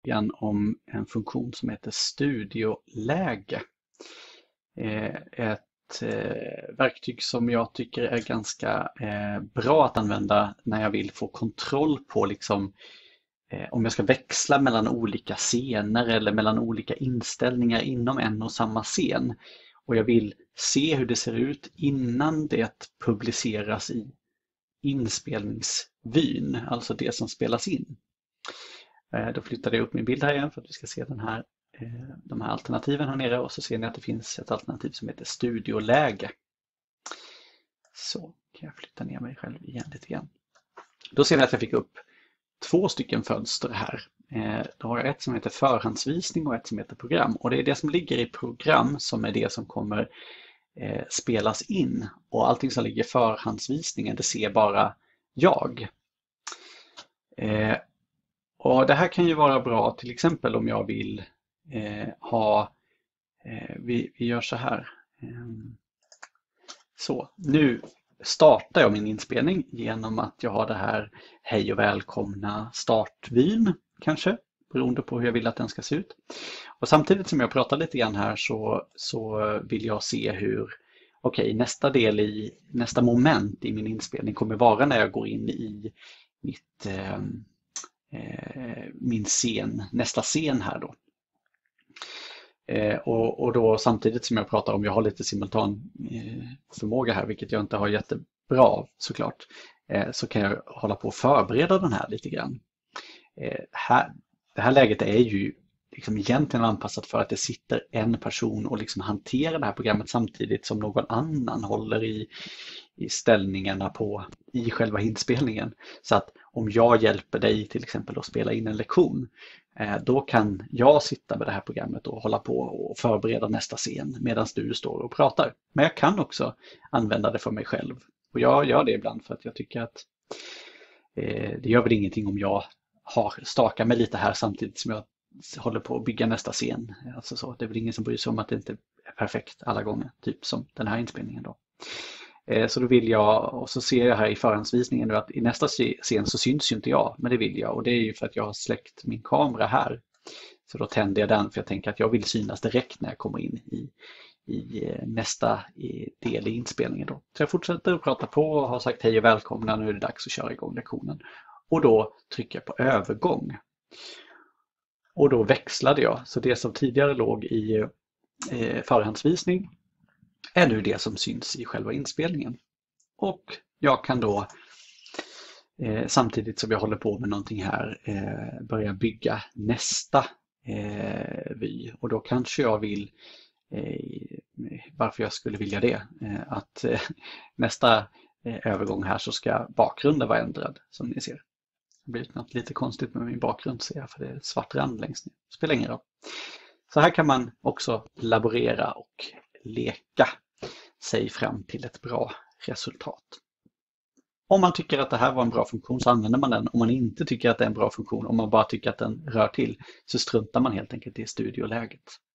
början om en funktion som heter studioläge. Ett verktyg som jag tycker är ganska bra att använda när jag vill få kontroll på liksom, om jag ska växla mellan olika scener eller mellan olika inställningar inom en och samma scen. Och jag vill se hur det ser ut innan det publiceras i inspelningsvyn, alltså det som spelas in. Då flyttade jag upp min bild här igen för att vi ska se de här alternativen här nere, och så ser ni att det finns ett alternativ som heter studioläge. Så kan jag flytta ner mig själv igen lite grann. Då ser ni att jag fick upp 2 stycken fönster här. Då har jag ett som heter förhandsvisning och ett som heter program. Och det är det som ligger i program som är det som kommer spelas in. Och allting som ligger i förhandsvisningen, det ser bara jag. Och det här kan ju vara bra till exempel om jag vill vi gör så här. Så, nu startar jag min inspelning genom att jag har det här hej och välkomna startvyn kanske, beroende på hur jag vill att den ska se ut. Och samtidigt som jag pratar lite grann här så vill jag se hur nästa moment i min inspelning kommer vara när jag går in i min scen, nästa scen här då. Och då samtidigt som jag pratar om, jag har lite simultan förmåga här, vilket jag inte har jättebra av såklart, så kan jag hålla på att förbereda den här lite grann. Det här läget är ju liksom egentligen anpassat för att det sitter en person och liksom hanterar det här programmet samtidigt som någon annan håller i ställningarna i själva inspelningen. Så att om jag hjälper dig till exempel att spela in en lektion, då kan jag sitta med det här programmet och hålla på och förbereda nästa scen medan du står och pratar. Men jag kan också använda det för mig själv. Och jag gör det ibland för att jag tycker att det gör väl ingenting om jag stakar mig lite här samtidigt som jag håller på att bygga nästa scen. Alltså så, det är väl ingen som bryr sig om att det inte är perfekt alla gånger, typ som den här inspelningen då. Så då vill jag, och så ser jag här i förhandsvisningen nu att i nästa scen så syns ju inte jag, men det vill jag, och det är ju för att jag har släckt min kamera här. Så då tänder jag den för jag tänker att jag vill synas direkt när jag kommer in i nästa del i inspelningen då. Så jag fortsätter att prata på och har sagt hej och välkomna, nu är det dags att köra igång lektionen. Och då trycker jag på övergång. Och då växlade jag, så det som tidigare låg i förhandsvisning är nu det som syns i själva inspelningen. Och jag kan då samtidigt som jag håller på med någonting här börja bygga nästa vy. Och då kanske jag vill, varför jag skulle vilja det, att nästa övergång här så ska bakgrunden vara ändrad, som ni ser. Det har blivit något lite konstigt med min bakgrund, ser jag, för det är ett svart rand längst ner. Spelar ingen roll. Så här kan man också laborera och leka sig fram till ett bra resultat. Om man tycker att det här var en bra funktion så använder man den. Om man inte tycker att det är en bra funktion, om man bara tycker att den rör till, så struntar man helt enkelt i studioläget.